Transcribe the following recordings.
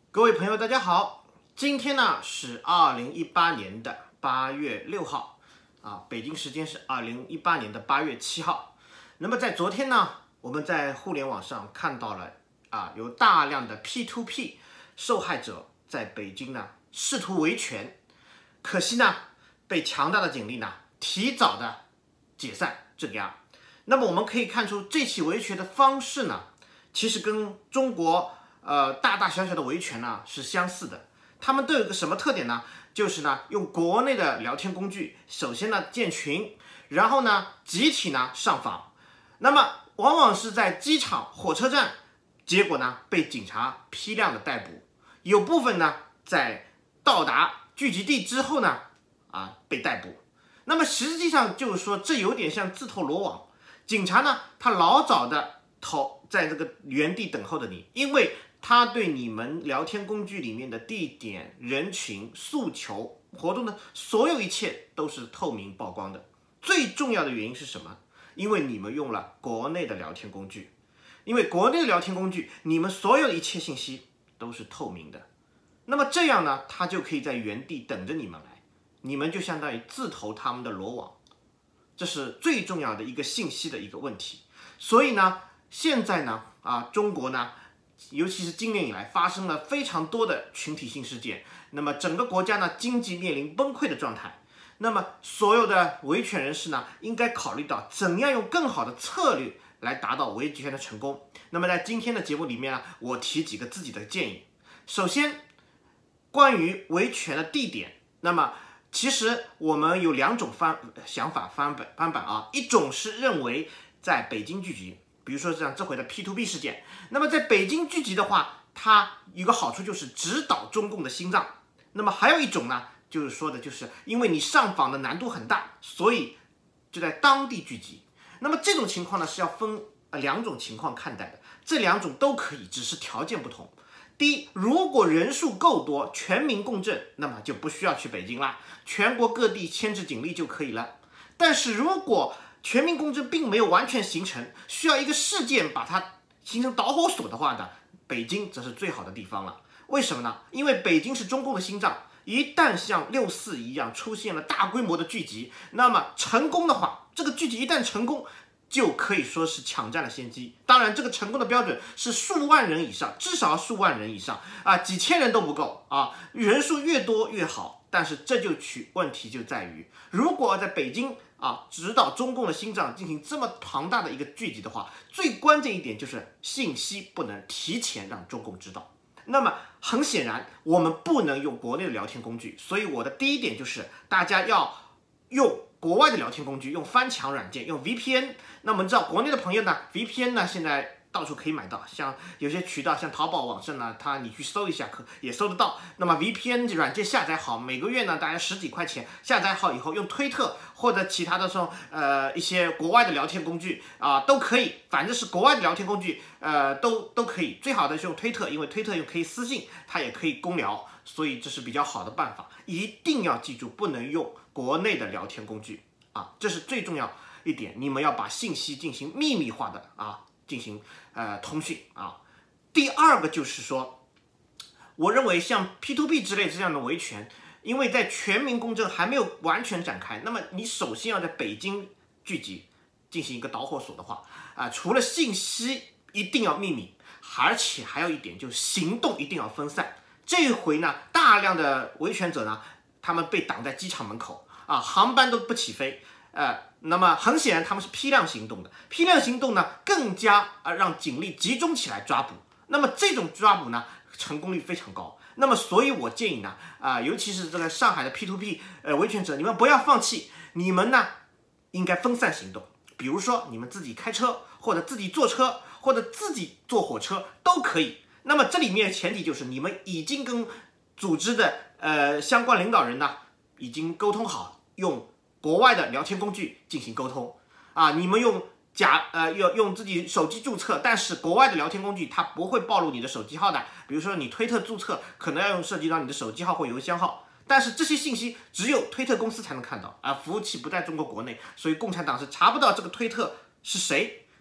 各位朋友，大家好！今天呢是2018年的8月6号，北京时间是2018年的8月7号。那么在昨天呢，我们在互联网上看到了有大量的 P2P 受害者在北京呢试图维权，可惜呢被强大的警力呢提早的解散镇压。那么我们可以看出，这起维权的方式呢，其实跟中国大大小小的维权呢是相似的。他们都有一个什么特点呢？就是呢用国内的聊天工具，首先呢建群，然后呢集体呢上访，那么往往是在机场、火车站，结果呢被警察批量的逮捕，有部分呢在到达聚集地之后呢被逮捕。那么实际上就是说，这有点像自投罗网。警察呢他老早的在这个原地等候的你，因为他对你们聊天工具里面的地点、人群、诉求、活动的所有一切都是透明曝光的。最重要的原因是什么？因为你们用了国内的聊天工具，因为国内的聊天工具，你们所有的一切信息都是透明的。那么这样呢，他就可以在原地等着你们来，你们就相当于自投他们的罗网，这是最重要的一个信息的一个问题。所以呢，现在呢中国呢，尤其是今年以来发生了非常多的群体性事件，那么整个国家呢经济面临崩溃的状态。那么所有的维权人士呢，应该考虑到怎样用更好的策略来达到维权的成功。那么在今天的节目里面呢，我提几个自己的建议。首先，关于维权的地点，那么其实我们有两种想法翻版一种是认为在北京聚集，比如说像这回的 P2P 事件，那么在北京聚集的话，它有个好处就是直捣中共的心脏。那么还有一种呢，就是说的就是因为你上访的难度很大，所以就在当地聚集。那么这种情况呢是要分两种情况看待的，这两种都可以，只是条件不同。第一，如果人数够多，全民共振，那么就不需要去北京啦，全国各地牵制警力就可以了。但是如果全民共振并没有完全形成，需要一个事件把它形成导火索的话呢，北京则是最好的地方了。为什么呢？因为北京是中共的心脏，一旦像6·4一样出现了大规模的聚集，那么成功的话，这个聚集一旦成功，就可以说是抢占了先机。当然，这个成功的标准是数万人以上，至少数万人以上几千人都不够人数越多越好。但是问题就在于，如果在北京直捣中共的心脏进行这么庞大的一个聚集的话，最关键一点就是信息不能提前让中共知道。那么很显然，我们不能用国内的聊天工具，所以我的第一点就是大家要用国外的聊天工具，用翻墙软件，用 VPN。那我们知道国内的朋友呢 ，VPN 呢现在到处可以买到，像有些渠道，像淘宝网上呢，你去搜一下也搜得到。那么 VPN 软件下载好，每个月呢大概10几块钱，下载好以后用推特或者其他的这种一些国外的聊天工具都可以，反正是国外的聊天工具都可以。最好的是用推特，因为推特又可以私信，它也可以公聊，所以这是比较好的办法。一定要记住，不能用国内的聊天工具这是最重要一点。你们要把信息进行秘密化的进行通讯第二个就是说，我认为像 P2P 之类这样的维权，因为在全民共振还没有完全展开，那么你首先要在北京聚集进行一个导火索的话除了信息一定要秘密，而且还有一点就是行动一定要分散。这一回呢，大量的维权者呢，他们被挡在机场门口航班都不起飞那么很显然他们是批量行动的，批量行动呢更加让警力集中起来抓捕，那么这种抓捕呢成功率非常高。那么所以我建议呢尤其是这个上海的 P2P 维权者，你们不要放弃，你们呢应该分散行动，比如说你们自己开车，或者自己坐车，或者自己坐火车都可以。那么这里面的前提就是你们已经跟组织的相关领导人呢已经沟通好，用国外的聊天工具进行沟通你们用用自己手机注册，但是国外的聊天工具它不会暴露你的手机号的，比如说你推特注册可能要涉及到你的手机号或邮箱号，但是这些信息只有推特公司才能看到服务器不在中国国内，所以共产党是查不到这个推特是谁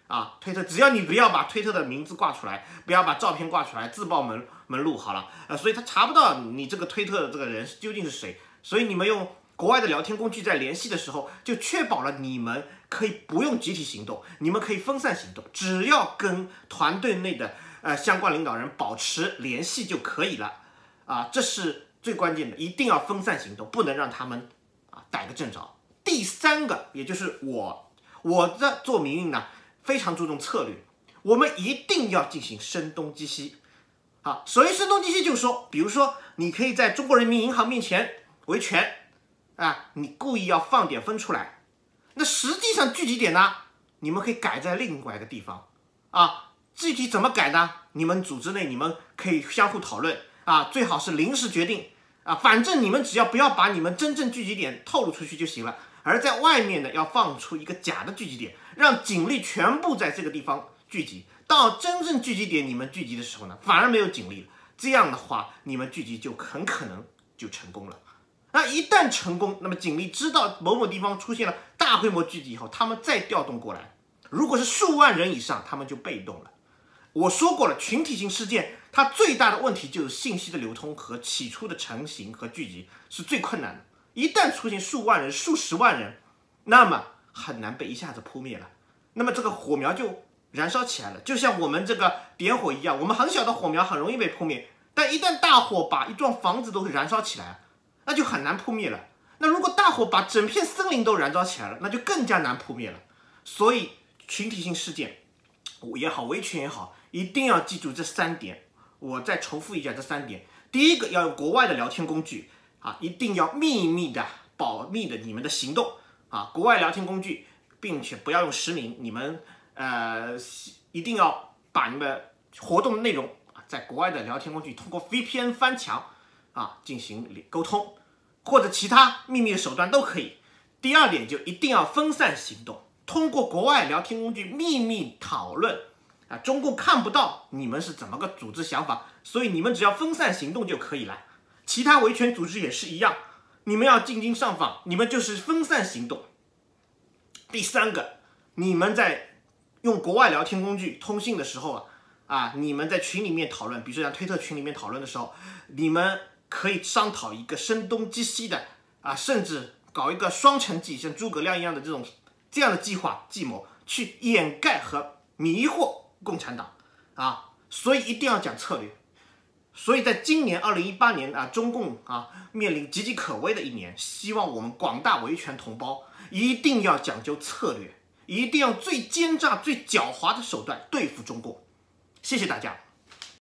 啊，推特只要你不要把推特的名字挂出来，不要把照片挂出来，自报门路好了，所以他查不到你这个推特的这个人究竟是谁。所以你们用国外的聊天工具在联系的时候，就确保了你们可以不用集体行动，你们可以分散行动，只要跟团队内的相关领导人保持联系就可以了啊，这是最关键的，一定要分散行动，不能让他们逮个正着。第三个，也就是我的做民运呢，非常注重策略，我们一定要进行声东击西啊。所谓声东击西，就是说，比如说你可以在中国人民银行面前维权啊，你故意要放点分出来，那实际上聚集点呢，你们可以改在另外一个地方啊。具体怎么改呢？你们组织内你们可以相互讨论啊，最好是临时决定啊，反正你们只要不要把你们真正聚集点透露出去就行了。而在外面呢，要放出一个假的聚集点，让警力全部在这个地方聚集。到真正聚集点你们聚集的时候呢，反而没有警力了。这样的话，你们聚集就很可能就成功了。那一旦成功，那么警力知道某某地方出现了大规模聚集以后，他们再调动过来。如果是数万人以上，他们就被动了。我说过了，群体性事件它最大的问题就是信息的流通和起初的成型和聚集是最困难的。一旦出现数万人、数十万人，那么很难被一下子扑灭了。那么这个火苗就燃烧起来了，就像我们这个点火一样，我们很小的火苗很容易被扑灭，但一旦大火把一幢房子都燃烧起来，那就很难扑灭了。那如果大火把整片森林都燃烧起来了，那就更加难扑灭了。所以群体性事件也好，维权也好，一定要记住这3点。我再重复一下这3点。第一个，要用国外的聊天工具啊，一定要秘密的、保密的你们的行动啊，国外聊天工具，并且不要用实名，你们一定要把你们活动的内容啊，在国外的聊天工具通过 VPN 翻墙啊进行沟通，或者其他秘密的手段都可以。第二点，就一定要分散行动，通过国外聊天工具秘密讨论啊，中共看不到你们是怎么个组织想法，所以你们只要分散行动就可以了。其他维权组织也是一样，你们要进京上访，你们就是分散行动。第三个，你们在用国外聊天工具通信的时候啊，你们在群里面讨论，比如说像推特群里面讨论的时候，你们可以商讨一个声东击西的啊，甚至搞一个双城记，像诸葛亮一样的这样的计划计谋，去掩盖和迷惑共产党啊，所以一定要讲策略。所以在今年2018年啊，中共啊面临岌岌可危的一年，希望我们广大维权同胞一定要讲究策略，一定要最奸诈、最狡猾的手段对付中共。谢谢大家。